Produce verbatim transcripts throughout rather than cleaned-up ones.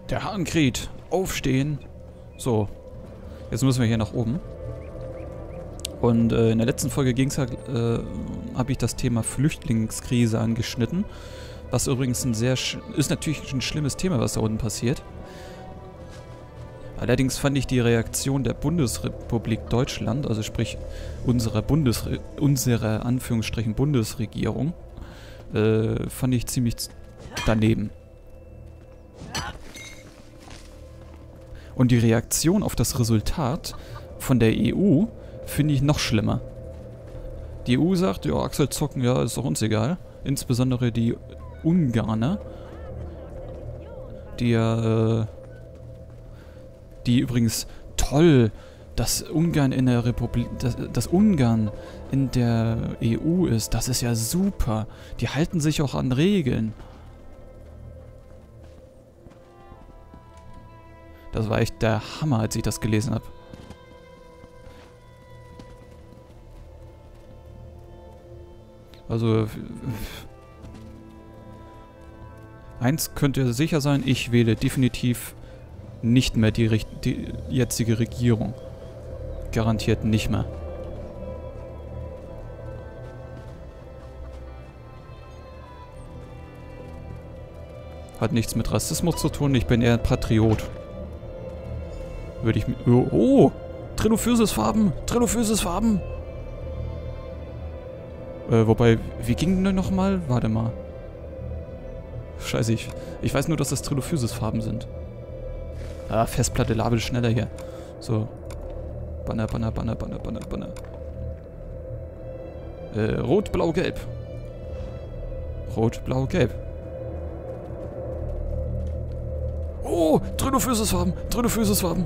Der Hahn kräht. Aufstehen. So. Jetzt müssen wir hier nach oben. Und äh, in der letzten Folge ging's halt, äh, habe ich das Thema Flüchtlingskrise angeschnitten. Was übrigens ein sehr, ist natürlich ein schlimmes Thema, was da unten passiert. Allerdings fand ich die Reaktion der Bundesrepublik Deutschland, also sprich unserer Bundes, unserer Anführungsstrichen Bundesregierung, äh, fand ich ziemlich daneben. Und die Reaktion auf das Resultat von der E U finde ich noch schlimmer. Die E U sagt, ja, Axel zocken, ja, ist doch uns egal. Insbesondere die Ungarner, die ja, äh, die übrigens toll, dass Ungarn in der Republik, dass, dass Ungarn in der E U ist, das ist ja super. Die halten sich auch an Regeln. Das war echt der Hammer, als ich das gelesen habe. Also, eins könnt ihr sicher sein, ich wähle definitiv nicht mehr die, die jetzige Regierung. Garantiert nicht mehr. Hat nichts mit Rassismus zu tun, ich bin eher ein Patriot. Würde ich mir... Oh! oh Trilophysis-Farben! Trilophysis-Farben! Äh, wobei, wie ging denn nochmal? Warte mal. Scheiße, ich, ich weiß nur, dass das Trilophysis-Farben sind. Ah, Festplatte labelt schneller hier. So. Banner, Banner, Banner, Banner, Banner, Banner. Äh, Rot, Blau, Gelb. Rot, Blau, Gelb. Oh, Trilophysis-Farben, Trilophysis-Farben.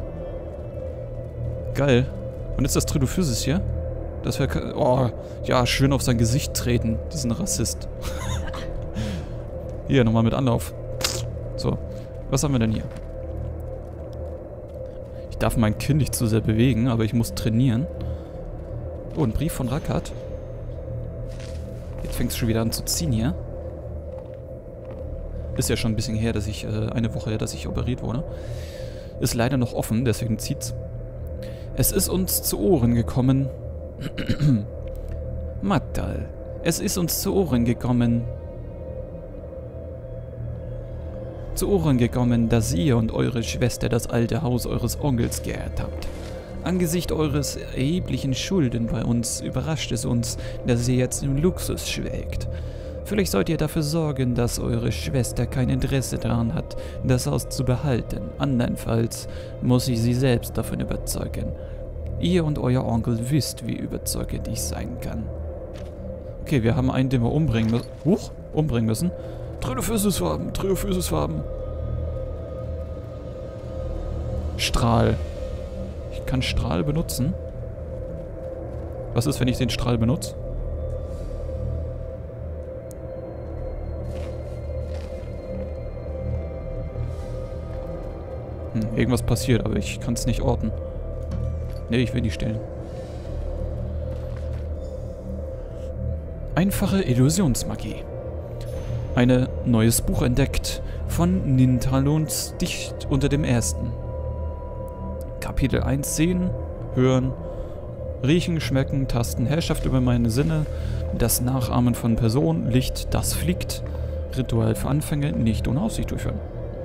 Geil. Und jetzt das Trilophysis hier. Das wäre... Oh, ja, schön auf sein Gesicht treten, diesen Rassist. Hier, nochmal mit Anlauf. So, was haben wir denn hier? Ich darf mein Kind nicht zu sehr bewegen, aber ich muss trainieren. Oh, ein Brief von Rakat. Jetzt fängt es schon wieder an zu ziehen hier. Ist ja schon ein bisschen her, dass ich, äh, eine Woche her, dass ich operiert wurde. Ist leider noch offen, deswegen zieht's. Es ist uns zu Ohren gekommen. Mattal, es ist uns zu Ohren gekommen. Zu Ohren gekommen, dass ihr und eure Schwester das alte Haus eures Onkels geehrt habt. Angesichts eures erheblichen Schulden bei uns überrascht es uns, dass ihr jetzt im Luxus schwelgt. Vielleicht sollt ihr dafür sorgen, dass eure Schwester kein Interesse daran hat, das Haus zu behalten. Andernfalls muss ich sie selbst davon überzeugen. Ihr und euer Onkel wisst, wie überzeugend ich sein kann. Okay, wir haben einen, den wir umbringen müssen. Huch, umbringen müssen. Trilophysis-Farben, Trilophysis-Farben. Strahl. Ich kann Strahl benutzen. Was ist, wenn ich den Strahl benutze? Hm, irgendwas passiert, aber ich kann es nicht orten. Ne, ich will nicht stellen. Einfache Illusionsmagie. Ein neues Buch entdeckt von Nintalons dicht unter dem ersten. Kapitel eins sehen, hören, riechen, schmecken, tasten, Herrschaft über meine Sinne, das Nachahmen von Personen, Licht, das fliegt, Ritual für Anfänger, nicht ohne Aussicht durchführen.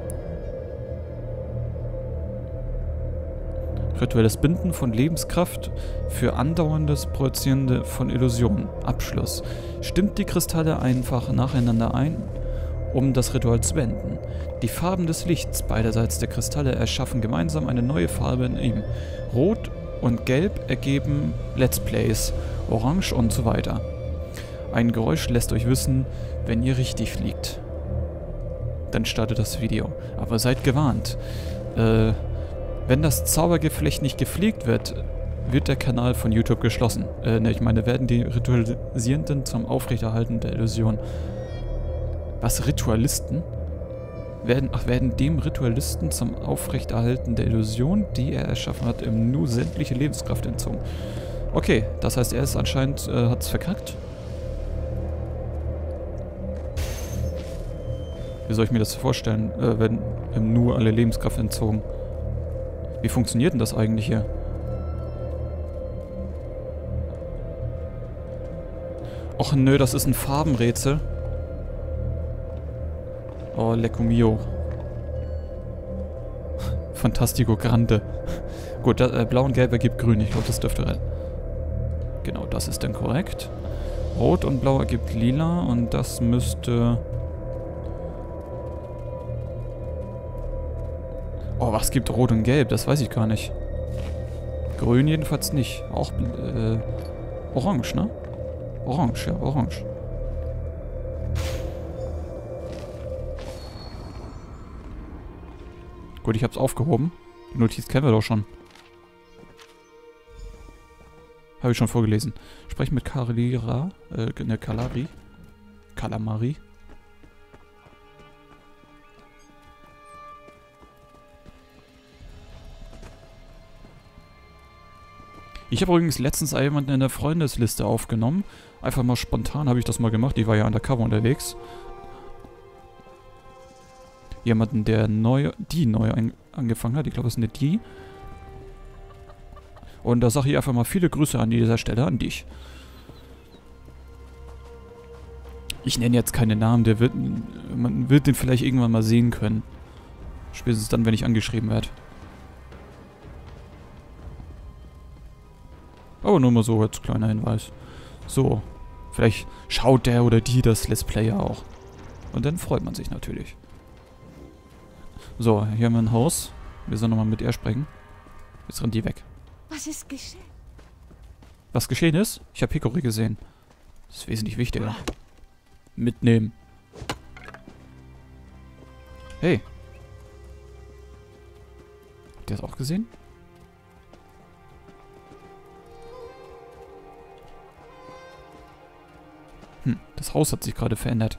Rituelles Binden von Lebenskraft für andauerndes Projizierende von Illusionen. Abschluss. Stimmt die Kristalle einfach nacheinander ein, um das Ritual zu beenden. Die Farben des Lichts beiderseits der Kristalle erschaffen gemeinsam eine neue Farbe in ihm. Rot und Gelb ergeben Let's Plays, Orange und so weiter. Ein Geräusch lässt euch wissen, wenn ihr richtig liegt. Dann startet das Video. Aber seid gewarnt. Äh... Wenn das Zaubergeflecht nicht gepflegt wird, wird der Kanal von YouTube geschlossen. Äh, ne, ich meine, werden die Ritualisierenden zum Aufrechterhalten der Illusion. Was, Ritualisten? Werden, ach, werden dem Ritualisten zum Aufrechterhalten der Illusion, die er erschaffen hat, im Nu sämtliche Lebenskraft entzogen. Okay, das heißt, er ist anscheinend, äh, hat's verkackt. Wie soll ich mir das vorstellen, äh, wenn im Nu alle Lebenskraft entzogen? Wie funktioniert denn das eigentlich hier? Och nö, das ist ein Farbenrätsel. Oh, Lecco mio. Fantastico Grande. Gut, das, äh, blau und gelb ergibt grün. Ich glaube, das dürfte rein. Genau, das ist dann korrekt. Rot und blau ergibt lila und das müsste... Oh, was gibt rot und gelb? Das weiß ich gar nicht. Grün jedenfalls nicht. Auch äh, orange, ne? Orange, ja, orange. Gut, ich hab's aufgehoben. Die Notiz kennen wir doch schon. Habe ich schon vorgelesen. Sprechen mit Kalira, äh, ne, Kalari. Kalamari. Ich habe übrigens letztens jemanden in der Freundesliste aufgenommen. Einfach mal spontan habe ich das mal gemacht. Die war ja undercover unterwegs. Jemanden, der neu, die neu an, angefangen hat. Ich glaube, es ist eine die. Und da sage ich einfach mal viele Grüße an dieser Stelle an dich. Ich nenne jetzt keine Namen, der wird, man wird den vielleicht irgendwann mal sehen können. Spätestens dann, wenn ich angeschrieben werde. Aber nur mal so als kleiner Hinweis. So, vielleicht schaut der oder die das Let's Play ja auch. Und dann freut man sich natürlich. So, hier haben wir ein Haus. Wir sollen nochmal mit ihr sprechen. Jetzt rennt die weg. Was ist geschehen? Was geschehen ist? Ich habe Hickory gesehen. Das ist wesentlich wichtiger. Mitnehmen. Hey. Habt ihr das auch gesehen? Hm, das Haus hat sich gerade verändert.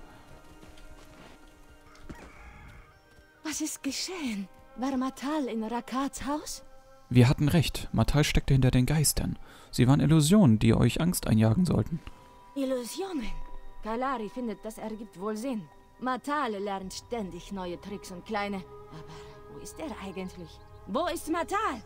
Was ist geschehen? War Matal in Rakats Haus? Wir hatten recht. Matal steckte hinter den Geistern. Sie waren Illusionen, die euch Angst einjagen sollten. Illusionen? Kalari findet, das ergibt wohl Sinn. Matal lernt ständig neue Tricks und kleine... Aber wo ist er eigentlich? Wo ist Matal?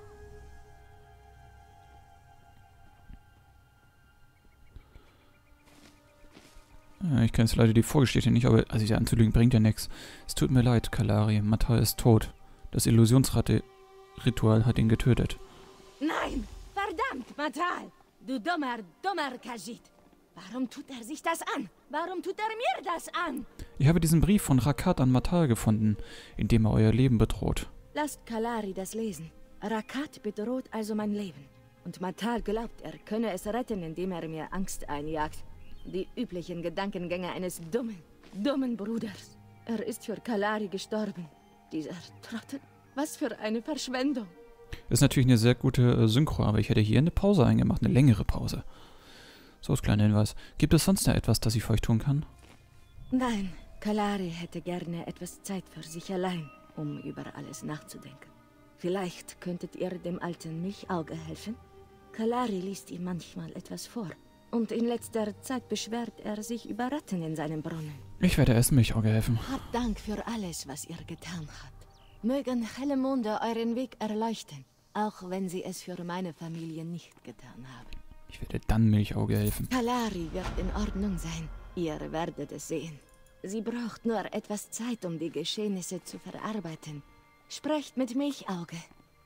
Ich kenne jetzt leider die Vorgeschichte nicht, aber also ja, anzulügen bringt ja nichts. Es tut mir leid, Kalari. Matal ist tot. Das Illusionsritual hat ihn getötet. Nein! Verdammt, Matal! Du dummer, dummer Khajiit! Warum tut er sich das an? Warum tut er mir das an? Ich habe diesen Brief von Rakat an Matal gefunden, in dem er euer Leben bedroht. Lasst Kalari das lesen. Rakat bedroht also mein Leben. Und Matal glaubt, er könne es retten, indem er mir Angst einjagt. Die üblichen Gedankengänge eines dummen, dummen Bruders. Er ist für Kalari gestorben. Dieser Trottel. Was für eine Verschwendung. Ist natürlich eine sehr gute äh, Synchro, aber ich hätte hier eine Pause eingemacht, eine längere Pause. So als kleiner Hinweis. Gibt es sonst noch etwas, das ich für euch tun kann? Nein, Kalari hätte gerne etwas Zeit für sich allein, um über alles nachzudenken. Vielleicht könntet ihr dem alten Milchauge helfen? Kalari liest ihm manchmal etwas vor. Und in letzter Zeit beschwert er sich über Ratten in seinem Brunnen. Ich werde erst Milchauge helfen. Habt Dank für alles, was ihr getan habt. Mögen helle Monde euren Weg erleuchten, auch wenn sie es für meine Familie nicht getan haben. Ich werde dann Milchauge helfen. Kalari wird in Ordnung sein. Ihr werdet es sehen. Sie braucht nur etwas Zeit, um die Geschehnisse zu verarbeiten. Sprecht mit Milchauge.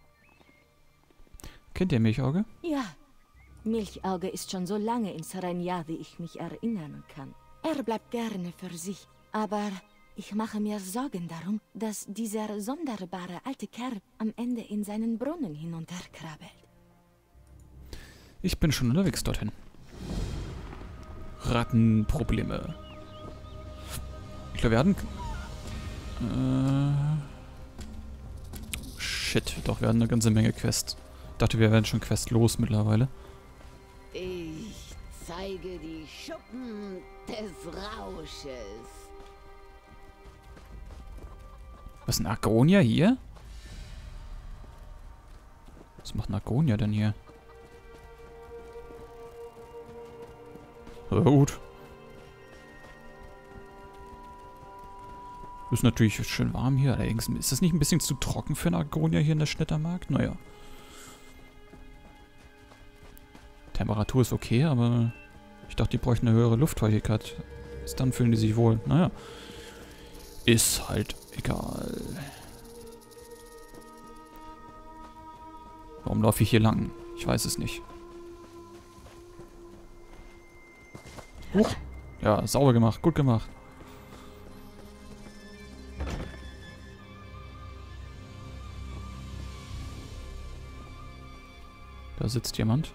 Kennt ihr Milchauge? Ja. Milchauge ist schon so lange in Serenia, wie ich mich erinnern kann. Er bleibt gerne für sich, aber ich mache mir Sorgen darum, dass dieser sonderbare alte Kerl am Ende in seinen Brunnen hinunterkrabbelt. Ich bin schon unterwegs dorthin. Rattenprobleme. Ich glaube, wir hatten... Äh, shit, doch, wir hatten eine ganze Menge Quests. Ich dachte, wir wären schon Quest los mittlerweile. Ich zeige die Schuppen des Rausches. Was ist ein Argonia hier? Was macht ein Argonia denn hier? Ja, gut. Ist natürlich schön warm hier. Allerdings ist das nicht ein bisschen zu trocken für einen Argonia hier in der Schnittermarkt? Naja. Temperatur ist okay, aber ich dachte, die bräuchten eine höhere Luftfeuchtigkeit. Erst dann fühlen die sich wohl. Naja. Ist halt egal. Warum laufe ich hier lang? Ich weiß es nicht. Huch. Ja, sauber gemacht. Gut gemacht. Da sitzt jemand.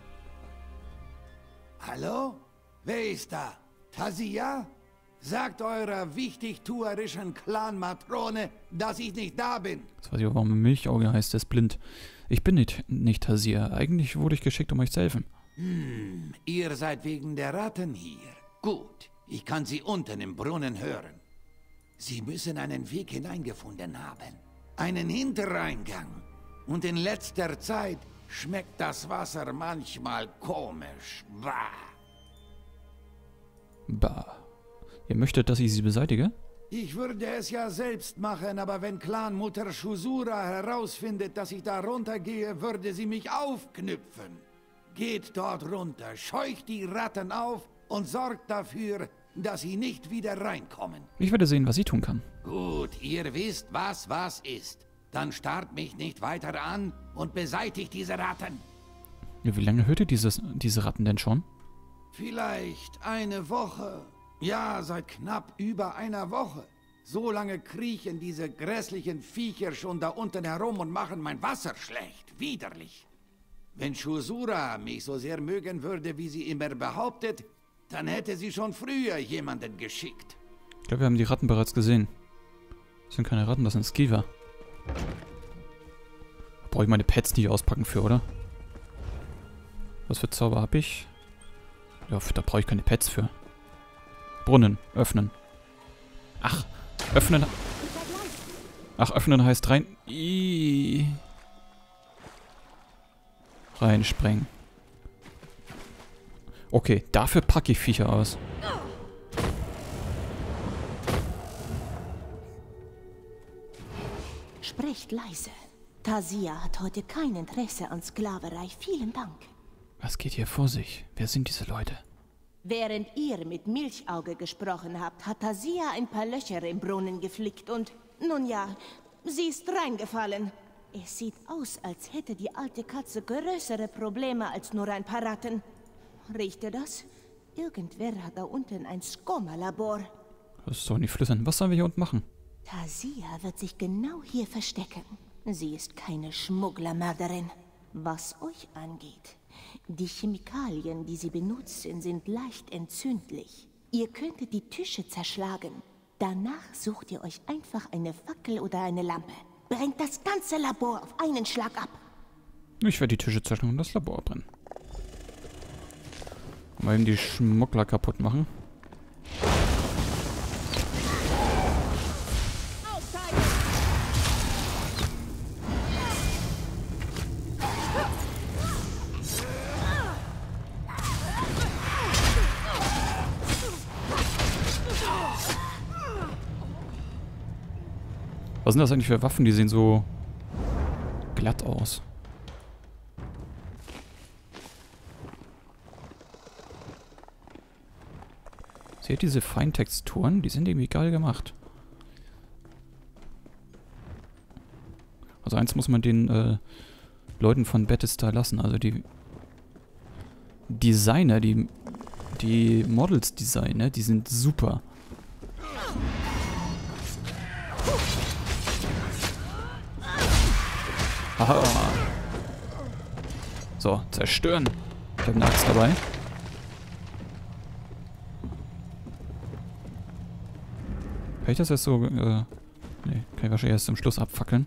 Hallo? Wer ist da? Tazia? Sagt eurer wichtigtuerischen Clan-Matrone, dass ich nicht da bin. Jetzt weiß ich auch, warum Milchauge heißt, der ist blind. Ich bin nicht, nicht Tazia. Eigentlich wurde ich geschickt, um euch zu helfen. Hm, ihr seid wegen der Ratten hier. Gut, ich kann sie unten im Brunnen hören. Sie müssen einen Weg hineingefunden haben. Einen Hintereingang. Und in letzter Zeit schmeckt das Wasser manchmal komisch. Bah. Bah. Ihr möchtet, dass ich sie beseitige? Ich würde es ja selbst machen, aber wenn Clanmutter Shusura herausfindet, dass ich da runtergehe, würde sie mich aufknüpfen. Geht dort runter, scheucht die Ratten auf und sorgt dafür, dass sie nicht wieder reinkommen. Ich werde sehen, was ich tun kann. Gut, ihr wisst, was was ist. Dann starrt mich nicht weiter an und beseitigt diese Ratten. Ja, wie lange hört ihr dieses, diese Ratten denn schon? Vielleicht eine Woche. Ja, seit knapp über einer Woche. So lange kriechen diese grässlichen Viecher schon da unten herum und machen mein Wasser schlecht. Widerlich. Wenn Shusura mich so sehr mögen würde, wie sie immer behauptet, dann hätte sie schon früher jemanden geschickt. Ich glaube, wir haben die Ratten bereits gesehen. Das sind keine Ratten, das sind Skiver. Da brauche ich meine Pets nicht auspacken für, oder? Was für Zauber habe ich? Ja, da brauche ich keine Pets für. Brunnen, öffnen. Ach, öffnen. Ach, öffnen heißt rein. Iii. Reinsprengen. Okay, dafür packe ich Viecher aus. Sprecht leise. Tazia hat heute kein Interesse an Sklaverei. Vielen Dank. Was geht hier vor sich? Wer sind diese Leute? Während ihr mit Milchauge gesprochen habt, hat Tazia ein paar Löcher im Brunnen geflickt und, nun ja, sie ist reingefallen. Es sieht aus, als hätte die alte Katze größere Probleme als nur ein paar Ratten. Riecht ihr das? Irgendwer hat da unten ein Skoma-Labor. Das ist doch nicht flüssig. Was sollen wir hier unten machen? Tazia wird sich genau hier verstecken. Sie ist keine Schmugglermörderin. Was euch angeht, die Chemikalien, die sie benutzen, sind leicht entzündlich. Ihr könntet die Tische zerschlagen. Danach sucht ihr euch einfach eine Fackel oder eine Lampe. Brennt das ganze Labor auf einen Schlag ab. Ich werde die Tische zerschlagen und das Labor brennen. Mal eben die Schmuggler kaputt machen. Was sind das eigentlich für Waffen? Die sehen so glatt aus. Seht diese Feintexturen? Die sind irgendwie geil gemacht. Also eins muss man den äh, Leuten von Bethesda lassen. Also die Designer, die, die Models-Designer, die sind super. Aha. So, zerstören. Ich habe eine Axt dabei. Kann ich das jetzt so... Äh, ne, kann ich wahrscheinlich erst zum Schluss abfackeln.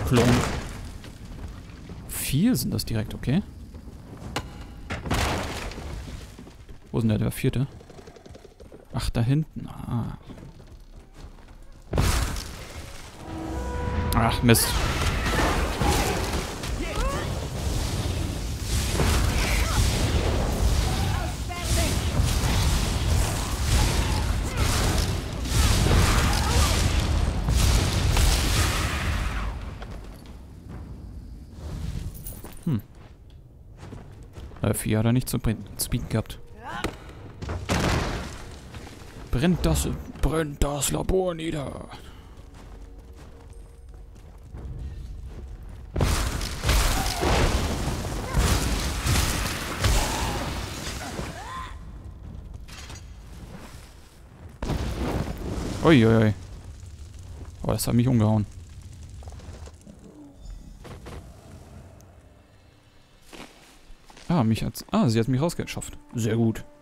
Klon. Vier sind das direkt, okay. Wo ist denn der, der vierte? Ach, da hinten. Ah. Ach, Mist. Hm. Äh, vier hat er nicht zu Speed gehabt. Brennt das, brennt das Labor nieder. Uiuiui. Oh, das hat mich umgehauen. Ah, mich hat's. Ah, sie hat mich rausgeschafft. Sehr gut.